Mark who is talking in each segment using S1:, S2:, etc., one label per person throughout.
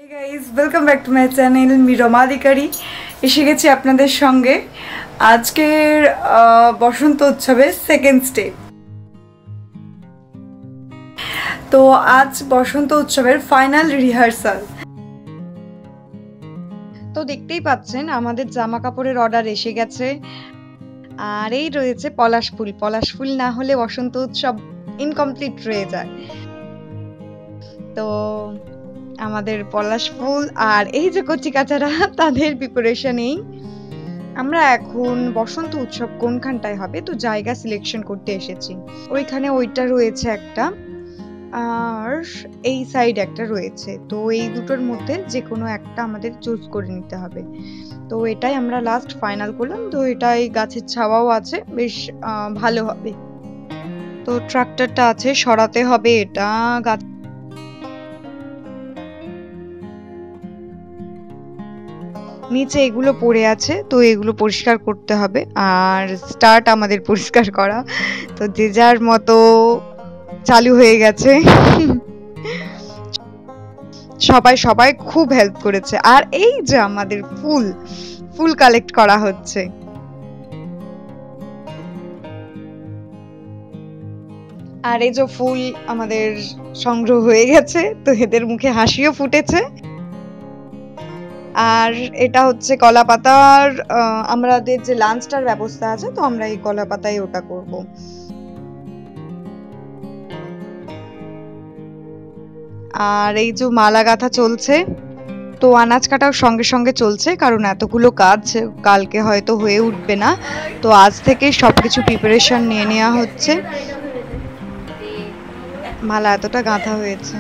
S1: Hey guys, welcome back to my channel. আমি রমাধিকারী এসে গেছি আপনাদের সঙ্গে আজকের বসন্ত উৎসবের সেকেন্ড স্টে। তো আজ বসন্ত উৎসবের ফাইনাল রিহার্সাল। তো দেখতেই পাচ্ছেন আমাদের জামা কাপড়ের অর্ডার এসে গেছে, আর এই রয়েছে পলাশ ফুল। পলাশ ফুল না হলে বসন্ত উৎসব ইনকমপ্লিট রয়ে যায়। তো আমাদের পলাশ ফুল আর এই যে কচি কাচারা তাদের প্রিপারেশনেই আমরা এখন বসন্ত উৎসব কোনখানটায় হবে তো জায়গা সিলেকশন করতে এসেছি। ওইখানে ওইটা রয়েছে একটা, আর এই সাইড একটা রয়েছে। তো এই দুটোর মধ্যে যে কোনো একটা আমাদের চুজ করে নিতে হবে। তো এটাই আমরা লাস্ট ফাইনাল করলাম। তো এটাই গাছের ছাওয়াও আছে, বেশ ভালো হবে। তো ট্রাক্টরটা আছে, সরাতে হবে এটা গাছ। নিচে এগুলো পড়ে আছে, তো এগুলো পরিষ্কার করতে হবে। আর স্টার্ট আমাদের পরিষ্কার করা, তো যে যার মতো চালু হয়ে গেছে। সবাই খুব হেল্প করেছে। আর এই যে আমাদের ফুল কালেক্ট করা হচ্ছে। আর এই যে ফুল আমাদের সংগ্রহ হয়ে গেছে, তো এদের মুখে হাসিও ফুটেছে। আর এটা হচ্ছে কলা পাতার, আমাদের যে লাঞ্চটার ব্যবস্থা আছে, তো আমরা এই কলা পাতায় ওটা করব। আর এই যে মালা গাঁথা চলছে, তো আনাজ কাটাও সঙ্গে সঙ্গে চলছে, কারণ এতগুলো কাজ কালকে হয়তো হয়ে উঠবে না। তো আজ থেকে সবকিছু প্রিপারেশন নিয়ে নেওয়া হচ্ছে। মালা এতটা গাঁথা হয়েছে।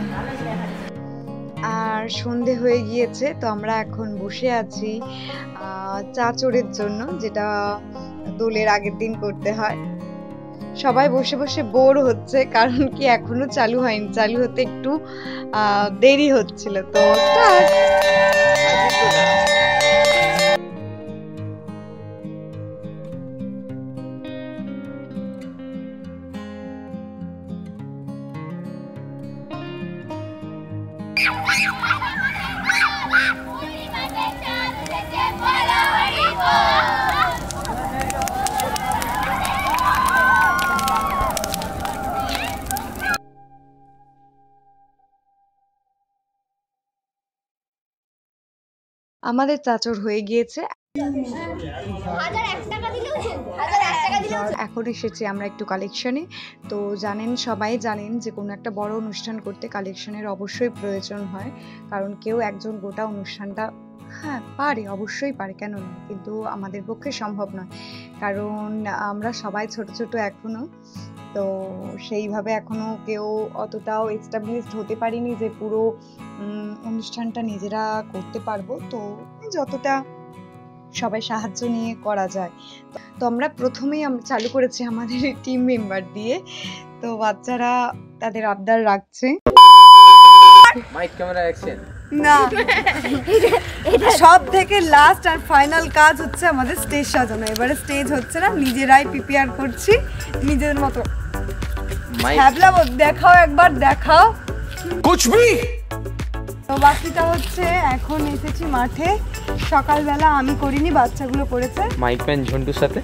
S1: আর সন্ধে হয়ে গিয়েছে, তো আমরা এখন বসে আছি চাচড়ের জন্য, যেটা দোলের আগের দিন করতে হয়। সবাই বসে বসে বোর হচ্ছে, কারণ কি এখনো চালু হয়নি, চালু হতে একটু দেরি হচ্ছিল। তো আমাদের চাচড় হয়ে গিয়েছে। এখন এসেছি আমরা একটু কালেকশনে। তো সবাই জানেন যে কোনো একটা বড় অনুষ্ঠান করতে কালেকশনের অবশ্যই প্রয়োজন হয়, কারণ কেউ একজন গোটা অনুষ্ঠানটা পারে, অবশ্যই পারে, কেন না, কিন্তু আমাদের পক্ষে সম্ভব নয়, কারণ আমরা সবাই ছোট ছোট এখনো। তো সেইভাবে এখনো কেউ অতটাও এস্টাবলিশড হতে পারিনি যে পুরো অনুষ্ঠানটা নিজেরা করতে পারবো। তো যতটা সবাই সাহায্য নিয়ে করা যায়। তো আমরা প্রথমেই চালু করেছি আমাদের টিম মেম্বার দিয়ে। তো বাচ্চারা তাদের আবদার রাখছে।
S2: মাইক ক্যামেরা অ্যাকশন
S1: না, সব থেকে লাস্ট আর ফাইনাল কাজ হচ্ছে আমাদের স্টেজ সাজানো। এবারে স্টেজ হচ্ছে না, নিজেরাই প্রিপেয়ার করছি নিজেদের মতো। হ্যাবলা দেখাও, একবার দেখাও
S2: কুছ ভি।
S1: তো বাকিটা হচ্ছে এখন এসেছি মাঠে। সকালবেলা আমি করিনি, বাচ্চাগুলো করেছে
S2: মাইক ম্যান ঝন্টুর সাথে।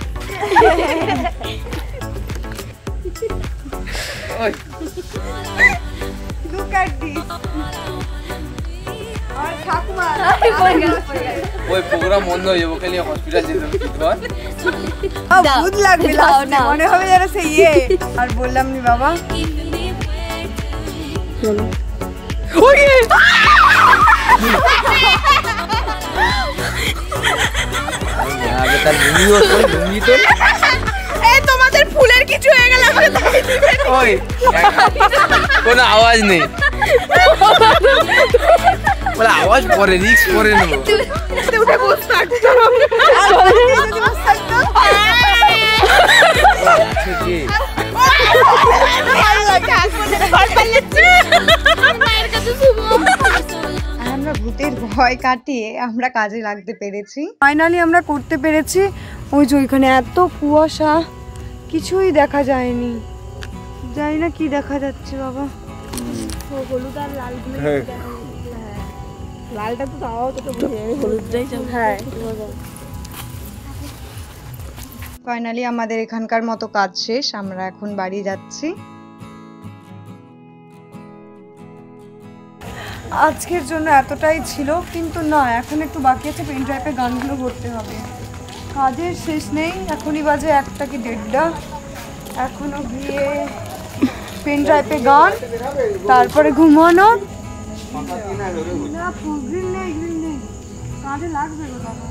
S1: Look at this. আর ঠাকুমা
S2: ওই প্রোগ্রাম বন্ধ হয়ে যাবে, খালি হসপিটাল যেতে হবে।
S1: ভূত লাগবে, মনে হবে যেন সে আর বললাম নি বাবা চলো। তোমাদের ফুলের কিছু হয়ে গেল,
S2: কোনো আওয়াজ নেই, আওয়াজ পরে, রিস্ক পরে নেবো।
S1: উঠে বসে থাকতো। আমরা ভূতের ভয় কাটিয়ে আমরা কাজে লাগতে পেরেছি। ফাইনালি আমরা করতে পেরেছি। ওই যে ওইখানে এত কুয়াশা, কিছুই দেখা যায়নি। জানি না কি দেখা যাচ্ছে বাবা। হলুদ আর লাল গুলো।
S3: লালটা তো তাও তো হলুদটাই চাই। হ্যাঁ
S1: ফাইনালি আমাদের এখানকার মতো কাজ শেষ, আমরা এখন বাড়ি যাচ্ছি। আজকের জন্য এতটাই ছিল, কিন্তু না এখন একটু বাকি আছে, পেন ড্রাইভে গানগুলো করতে হবে। কাজের শেষ নেই, এখনই বাজে 1টা কি 1:30। এখনো গিয়ে পেন ড্রাইভে গান, তারপরে ঘুমানো। না গ্রিন নেই, গ্রিন নেই, কাজে লাগবে গো বাবা,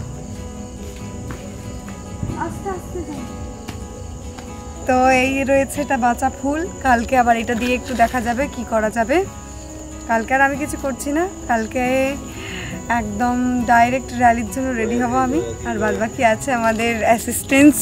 S1: আস্তে আস্তে যাই। তো এই রয়েছে এটা বাঁচা ফুল, কালকে আবার এটা দিয়ে একটু দেখা যাবে কি করা যাবে। কালকে আর আমি কিছু করছি না, কালকে একদম ডাইরেক্ট র্যালির জন্য রেডি হব আমি, আর বাদ বাকি আছে আমাদের অ্যাসিস্ট্যান্স।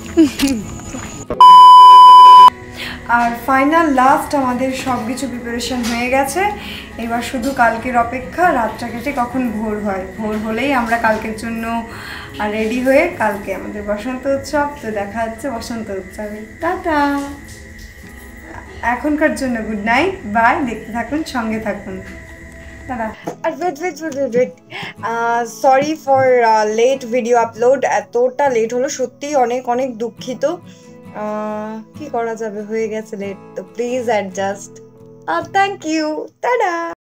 S1: আর ফাইনাল লাস্ট আমাদের সব কিছু প্রিপারেশন হয়ে গেছে, এবার শুধু কালকের অপেক্ষা, রাতটা কেটে কখন ভোর হয়, ভোর হলেই আমরা কালকের জন্য রেডি হয়ে, কালকে আমাদের বসন্ত উৎসব। তো দেখা হচ্ছে বসন্ত উৎসবে, টাটা। এখনকার জন্য গুড নাইট, বাই, দেখতে থাকুন, সঙ্গে থাকুন, টাটা। আর wait, sorry for late video upload, এতটা লেট হলো সত্যিই অনেক অনেক দুঃখিত। কি করা যাবে, হয়ে গেছে লেট, তো please adjust. Thank you, tata.